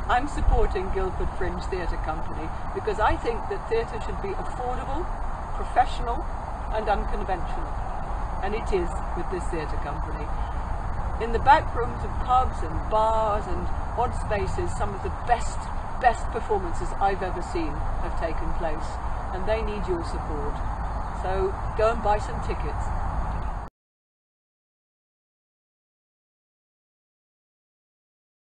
I'm supporting Guildford Fringe Theatre Company because I think that theatre should be affordable, professional and unconventional. And it is with this theatre company. In the back rooms of pubs and bars and odd spaces, some of the best performances I've ever seen have taken place, and they need your support. So go and buy some tickets.